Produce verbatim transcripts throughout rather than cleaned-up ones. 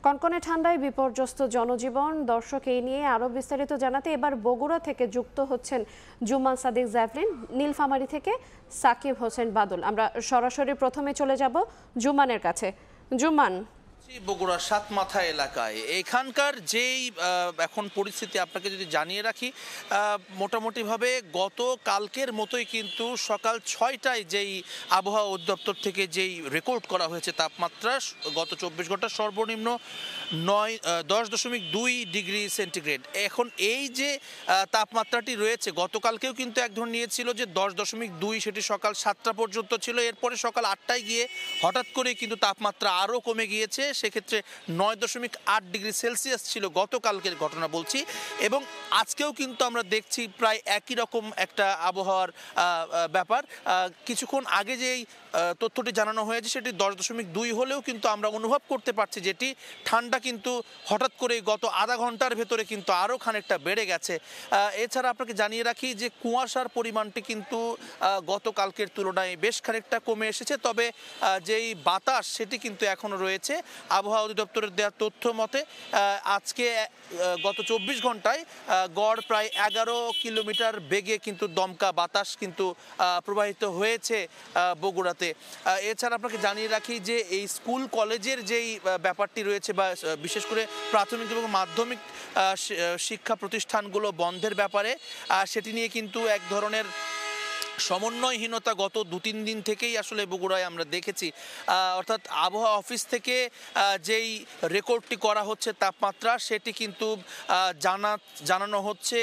কনকনে ঠান্ডায় বিপর্যস্ত জনজীবন। দর্শক এই নিয়ে আরো বিস্তারিত জানাতে এবার বগুড়া থেকে যুক্ত হচ্ছেন জুম্মান সাদিক জাভলিন, নীলফামারী থেকে সাকিব হোসেন বাদল। আমরা সরাসরি প্রথমে চলে যাব জুম্মানের কাছে। জুম্মান, বগুড়ার সাতমাথা এলাকায় এখানকার যেই এখন পরিস্থিতি আপনাকে যদি জানিয়ে রাখি, মোটামুটিভাবে গত কালকের মতোই কিন্তু সকাল ছয়টায় যেই আবহাওয়া অধিদপ্তর থেকে যেই রেকর্ড করা হয়েছে তাপমাত্রা গত চব্বিশ ঘন্টা সর্বনিম্ন নয় দশ দশমিক দুই ডিগ্রি সেন্টিগ্রেড। এখন এই যে তাপমাত্রাটি রয়েছে গতকালকেও কিন্তু এক ধরনের নিয়েছিল যে দশ দশমিক দুই, সেটি সকাল সাতটা পর্যন্ত ছিল। এরপরে সকাল আটটায় গিয়ে হঠাৎ করেই কিন্তু তাপমাত্রা আরও কমে গিয়েছে, সেক্ষেত্রে নয় দশমিক আট ডিগ্রি সেলসিয়াস ছিল গতকালকের ঘটনা বলছি। এবং আজকেও কিন্তু আমরা দেখছি প্রায় একই রকম একটা আবহাওয়ার ব্যাপার। কিছুক্ষণ আগে যেই তথ্যটি জানানো হয়েছে সেটি দশ দশমিক দুই হলেও কিন্তু আমরা অনুভব করতে পারছি যেটি ঠান্ডা কিন্তু হঠাৎ করে গত আধা ঘন্টার ভেতরে কিন্তু আরও খানিকটা বেড়ে গেছে। এছাড়া আপনাকে জানিয়ে রাখি যে কুয়াশার পরিমাণটি কিন্তু গতকালকের তুলনায় বেশ খানিকটা কমে এসেছে, তবে যেই বাতাস সেটি কিন্তু এখনও রয়েছে। আবহাওয়া অধিদপ্তরের দেওয়া তথ্য মতে আজকে গত চব্বিশ ঘন্টায় গড় প্রায় এগারো কিলোমিটার বেগে কিন্তু দমকা বাতাস কিন্তু প্রবাহিত হয়েছে বগুড়াতে। এছাড়া আপনাকে জানিয়ে রাখি যে এই স্কুল কলেজের যেই ব্যাপারটি রয়েছে বা বিশেষ করে প্রাথমিক এবং মাধ্যমিক শিক্ষা প্রতিষ্ঠানগুলো বন্ধের ব্যাপারে সেটি নিয়ে কিন্তু এক ধরনের সমন্বয়হীনতা গত দু তিন দিন থেকেই আসলে বগুড়ায় আমরা দেখেছি। অর্থাৎ আবহাওয়া অফিস থেকে যেই রেকর্ডটি করা হচ্ছে তাপমাত্রা সেটি কিন্তু জানা জানানো হচ্ছে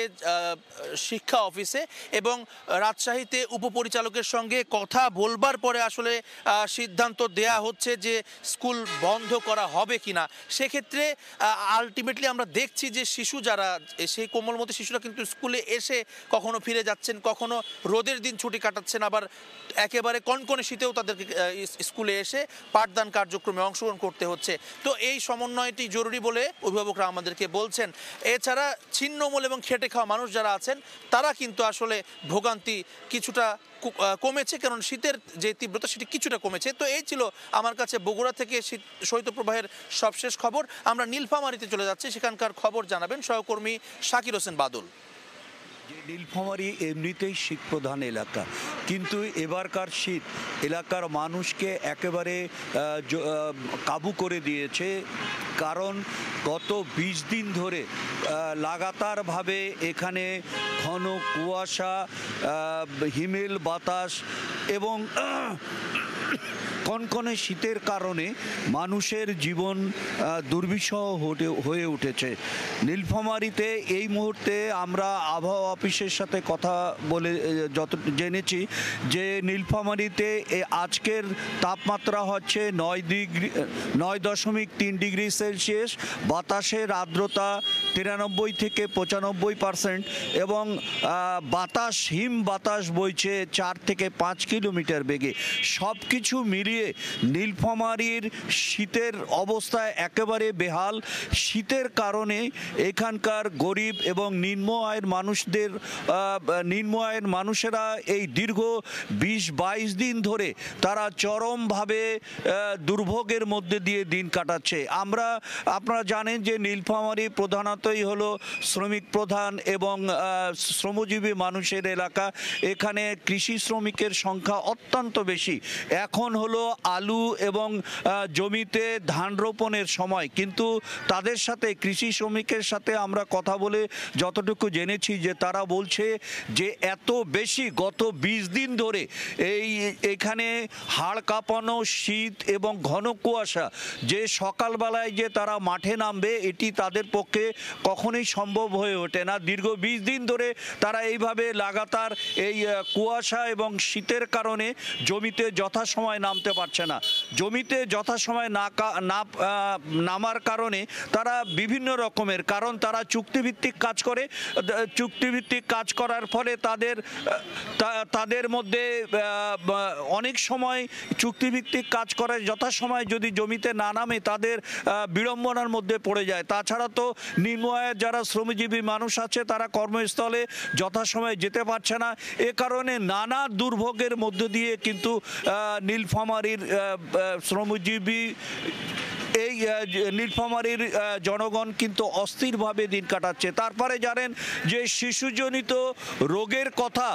শিক্ষা অফিসে, এবং রাজশাহীতে উপপরিচালকের সঙ্গে কথা বলবার পরে আসলে সিদ্ধান্ত দেয়া হচ্ছে যে স্কুল বন্ধ করা হবে কিনা। সেক্ষেত্রে আলটিমেটলি আমরা দেখছি যে শিশু যারা, সেই কোমলমতি শিশুরা কিন্তু স্কুলে এসে কখনো ফিরে যাচ্ছেন, কখনো রোদের দিন ছুটি কাটাচ্ছেন, আবার একেবারে কনকনে শীতেও তাদেরকে স্কুলে এসে পাঠদান কার্যক্রমে অংশগ্রহণ করতে হচ্ছে। তো এই সমন্বয়টি জরুরি বলে অভিভাবকরা আমাদেরকে বলছেন। এছাড়া ছিন্নমূল এবং খেটে খাওয়া মানুষ যারা আছেন তারা কিন্তু আসলে ভোগান্তি কিছুটা কমেছে, কারণ শীতের যে তীব্রতা সেটি কিছুটা কমেছে। তো এই ছিল আমার কাছে বগুড়া থেকে শীত শৈত্যপ্রবাহের সবশেষ খবর। আমরা নীলফামারীতে চলে যাচ্ছি, সেখানকার খবর জানাবেন সহকর্মী শাকির হোসেন বাদল। নীলফামারী এমনিতেই শীত প্রধান এলাকা, কিন্তু এবারকার শীত এলাকার মানুষকে একেবারে কাবু করে দিয়েছে, কারণ গত বিশ দিন ধরে লাগাতারভাবে এখানে ঘন কুয়াশা, হিমেল বাতাস এবং কনকনে শীতের কারণে মানুষের জীবন দুর্বিষহ হয়ে উঠেছে। নীলফামারীতে এই মুহূর্তে আমরা আবহাওয়া অফিসের সাথে কথা বলে যত জেনেছি যে নীলফামারীতে আজকের তাপমাত্রা হচ্ছে নয় ডিগ্রি নয় দশমিক তিন ডিগ্রি সেলসিয়াস, বাতাসের আর্দ্রতা তিরানব্বই থেকে পঁচানব্বই পার্সেন্ট, এবং বাতাস হিম বাতাস বইছে চার থেকে পাঁচ কিলোমিটার বেগে। সব কিছু মিলিয়ে নীলফামারীর শীতের অবস্থা একেবারে বেহাল। শীতের কারণে এখানকার গরিব এবং নিম্ন আয়ের মানুষদের নিম্ন আয়ের মানুষেরা এই দীর্ঘ বিশ বাইশ দিন ধরে তারা চরমভাবে দুর্ভোগের মধ্যে দিয়ে দিন কাটাচ্ছে। আমরা আপনারা জানেন যে নীলফামারী প্রধানতই হলো শ্রমিক প্রধান এবং শ্রমজীবী মানুষের এলাকা। এখানে কৃষি শ্রমিকের সংখ্যা অত্যন্ত বেশি। এখন হলো আলু এবং জমিতে ধান রোপণের সময়, কিন্তু তাদের সাথে কৃষি শ্রমিকের সাথে আমরা কথা বলে যতটুকু জেনেছি যে তারা বলছে যে এত বেশি গত বিশ দিন ধরে এই এখানে হাড় কাঁপানো শীত এবং ঘন কুয়াশা, যে সকালবেলায় যে তারা মাঠে নামবে এটি তাদের পক্ষে কখনোই সম্ভব হয়ে ওঠে না। দীর্ঘ বিশ দিন ধরে তারা এইভাবে লাগাতার এই কুয়াশা এবং শীতের কারণে জমিতে যথাসময় নামতে পারছে না। জমিতে যথাসময় না নামার কারণে তারা বিভিন্ন রকমের, কারণ তারা চুক্তিভিত্তিক কাজ করে, চুক্তিভিত্তিক কাজ করার ফলে তাদের তাদের মধ্যে অনেক সময় চুক্তিভিত্তিক কাজ করে যথাসময় যদি জমিতে না নামে তাদের বিড়ম্বনার মধ্যে পড়ে যায়। তাছাড়া তো নিম্ন আয়ের যারা শ্রমজীবী মানুষ আছে তারা কর্মস্থলে যথাসময়ে যেতে পারছে না। এ কারণে নানা দুর্ভোগের মধ্য দিয়ে কিন্তু নীলফামারীর শ্রমজীবী এই নীলফামারীর জনগণ কিন্তু অস্থিরভাবে দিন কাটাচ্ছে। তারপরে জানেন যে শিশুজনিত রোগের কথা,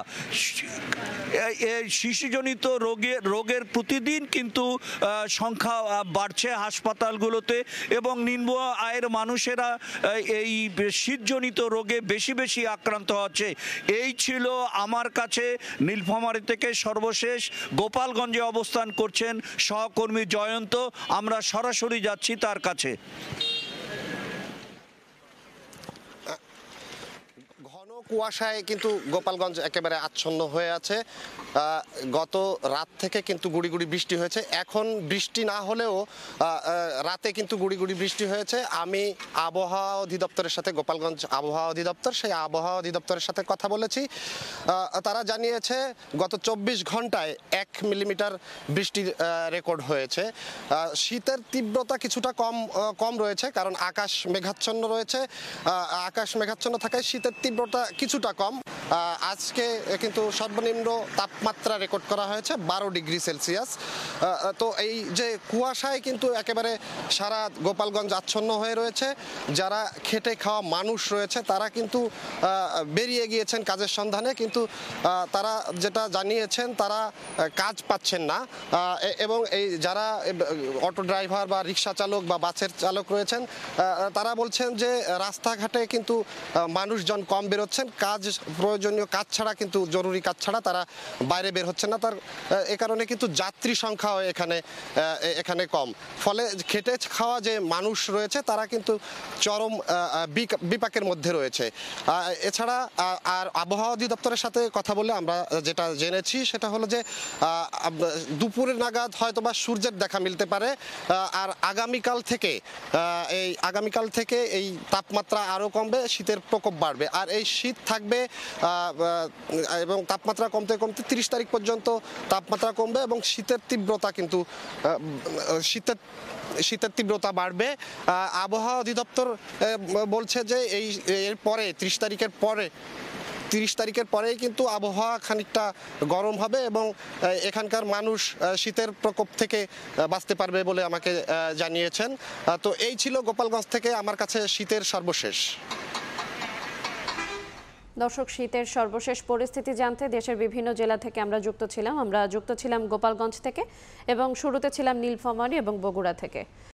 শিশুজনিত রোগের রোগের প্রতিদিন কিন্তু সংখ্যা বাড়ছে হাসপাতালগুলোতে, এবং নিম্ন আয়ের মানুষেরা এই শীতজনিত রোগে বেশি বেশি আক্রান্ত হচ্ছে। এই ছিল আমার কাছে নীলফামারী থেকে সর্বশেষ। গোপালগঞ্জে অবস্থান করছেন সহকর্মী জয়ন্ত, আমরা সরাসরি যাচ্ছি তার কাছে। ঘন কুয়াশায় কিন্তু গোপালগঞ্জ একেবারে আচ্ছন্ন হয়ে আছে। গত রাত থেকে কিন্তু গুড়ি গুড়ি বৃষ্টি হয়েছে। এখন বৃষ্টি না হলেও রাতে কিন্তু গুড়ি গুড়ি বৃষ্টি হয়েছে। আমি আবহাওয়া অধিদপ্তরের সাথে, গোপালগঞ্জ আবহাওয়া অধিদপ্তর, সেই আবহাওয়া অধিদপ্তরের সাথে কথা বলেছি। তারা জানিয়েছে গত চব্বিশ ঘন্টায় এক মিলিমিটার বৃষ্টির রেকর্ড হয়েছে। শীতের তীব্রতা কিছুটা কম কম রয়েছে, কারণ আকাশ মেঘাচ্ছন্ন রয়েছে। আকাশ মেঘাচ্ছন্ন থাকায় শীতের তীব্রতা কিছুটা কম। আজকে কিন্তু সর্বনিম্ন তাপমাত্রা রেকর্ড করা হয়েছে বারো ডিগ্রি সেলসিয়াস। তো এই যে কুয়াশায় কিন্তু একেবারে সারা গোপালগঞ্জ আচ্ছন্ন হয়ে রয়েছে। যারা খেটে খাওয়া মানুষ রয়েছে তারা কিন্তু বেরিয়ে গিয়েছেন কাজের সন্ধানে, কিন্তু তারা যেটা জানিয়েছেন তারা কাজ পাচ্ছেন না। এবং এই যারা অটো ড্রাইভার বা রিক্সা চালক বা বাসের চালক রয়েছেন তারা বলছেন যে রাস্তাঘাটে কিন্তু মানুষজন কম বেরোচ্ছেন, কাজ প্রয়োজনীয় কাজ ছাড়া, কিন্তু জরুরি কাজ ছাড়া তারা বাইরে বের হচ্ছে না। তার এ কারণে কিন্তু যাত্রী সংখ্যাও এখানে এখানে কম। ফলে খেটে খাওয়া যে মানুষ রয়েছে তারা কিন্তু চরম বিপাকের মধ্যে রয়েছে। এছাড়া আর আবহাওয়া অধিদপ্তরের সাথে কথা বলে আমরা যেটা জেনেছি সেটা হলো যে দুপুরের নাগাদ হয়তো বা সূর্যের দেখা মিলতে পারে। আর আগামীকাল থেকে এই আগামীকাল থেকে এই তাপমাত্রা আরও কমবে, শীতের প্রকোপ বাড়বে। আর এই শীত থাকবে এবং তাপমাত্রা কমতে কমতে তিরিশ তারিখ পর্যন্ত তাপমাত্রা কমবে এবং শীতের তীব্রতা কিন্তু শীতের শীতের তীব্রতা বাড়বে। আবহাওয়া অধিদপ্তর বলছে যে এই এর পরে ত্রিশ তারিখের পরে তিরিশ তারিখের পরেই কিন্তু আবহাওয়া খানিকটা গরম হবে এবং এখানকার মানুষ শীতের প্রকোপ থেকে বাঁচতে পারবে বলে আমাকে জানিয়েছেন। তো এই ছিল গোপালগঞ্জ থেকে আমার কাছে শীতের সর্বশেষ। দর্শক, শীতের সর্বশেষ পরিস্থিতি জানতে দেশের বিভিন্ন জেলা থেকে আমরা যুক্ত ছিলাম। আমরা যুক্ত ছিলাম গোপালগঞ্জ থেকে এবং শুরুতে ছিলাম নীলফামারী এবং বগুড়া থেকে।